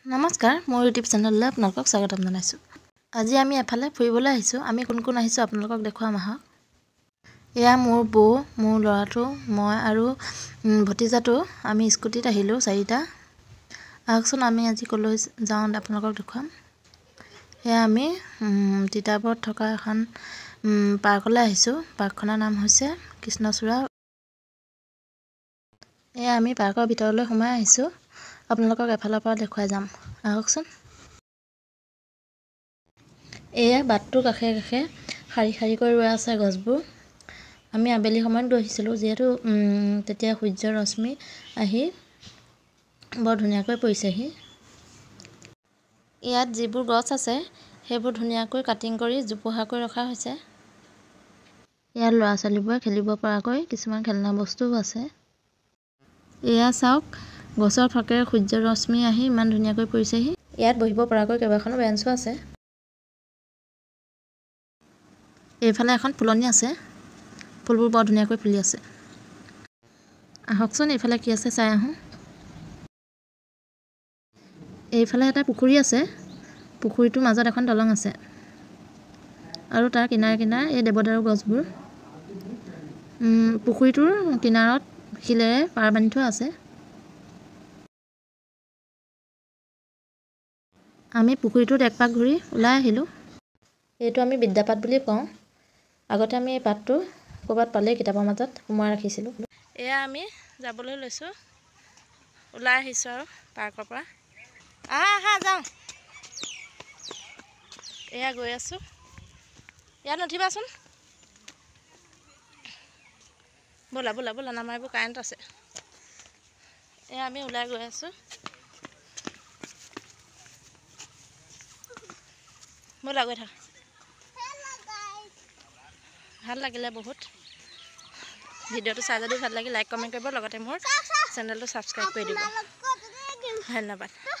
নমস্কাৰ, মোৰ ইউটিউব চেনেললৈ আপোনালোকক স্বাগতম জনাইছোঁ। আজি আমি এফালে ফুৰিবলৈ আহিছোঁ। আমি কোন কোন আহিছোঁ আপোনালোকক দেখুৱাম আহক। এয়া মোৰ বৌ, মোৰ ল'ৰাটো, মই আৰু ভতিজাটো। আমি স্কুটিত আহিলোঁ চাৰিটা। আহকচোন আমি আজি ক'লৈ যাওঁ আপোনালোকক দেখুৱাম। এয়া আমি তিতাবৰত থকা এখন পাৰ্কলৈ আহিছোঁ। পাৰ্কখনৰ নাম হৈছে কৃষ্ণচূড়া। এয়া আমি পাৰ্কৰ ভিতৰলৈ সোমাই আহিছোঁ। আপোনালোকক এফালৰ পৰা দেখুৱাই যাম, আহকচোন। এয়া বাটটোৰ কাষে কাষে শাৰী শাৰীকৈ ৰোৱা আছে গছবোৰ। আমি আবেলি সময়ত গৈছিলোঁ, যিহেতু তেতিয়া সূৰ্যৰ ৰশ্মি আহি বৰ ধুনীয়াকৈ পৰিছেহি। ইয়াত যিবোৰ গছ আছে সেইবোৰ ধুনীয়াকৈ কাটিং কৰি জোপোহাকৈ ৰখা হৈছে। ইয়াত ল'ৰা ছোৱালীবোৰে খেলিব পৰাকৈ কিছুমান খেলনা বস্তুও আছে। এয়া চাওক, গছৰ ফাকেৰে সূৰ্যৰ ৰশ্মি আহি ইমান ধুনীয়াকৈ পৰিছেহি। ইয়াত বহিব পৰাকৈ কেইবাখনো বেঞ্চো আছে। এইফালে এখন ফুলনি আছে, ফুলবোৰ বৰ ধুনীয়াকৈ ফুলি আছে। আহকচোন এইফালে কি আছে চাই আহোঁ। এইফালে এটা পুখুৰী আছে, পুখুৰীটোৰ মাজত এখন দলং আছে আৰু তাৰ কিনাৰে কিনাৰে এই দেৱদাৰু গছবোৰ। পুখুৰীটোৰ কিনাৰত শিলেৰে পাৰ বান্ধি থোৱা আছে। আমি পুখুৰীটোত এক পাক ঘূৰি ওলাই আহিলোঁ। এইটো আমি বিদ্যাপাত বুলি কওঁ। আগতে আমি এই পাতটো ক'ৰবাত পালেই কিতাপৰ মাজত সোমোৱাই ৰাখিছিলোঁ। এয়া আমি যাবলৈ লৈছোঁ, ওলাই আহিছোঁ আৰু পাৰ্কৰ পৰা। আহা যাওঁ। এয়া গৈ আছোঁ, ইয়াত নুঠিবাচোন। ব'লা ব'লা ব'লা, নামাৰিব, কাৰেণ্ট আছে। এয়া আমি ওলাই গৈ আছোঁ, ব'লা গৈ থাক। ভাল লাগিলে বহুত। ভিডিঅ'টো চাই যদি ভাল লাগিল লাইক কমেণ্ট কৰিব, লগতে মোৰ চেনেলটো ছাবস্ক্ৰাইব কৰি দিব। ধন্যবাদ।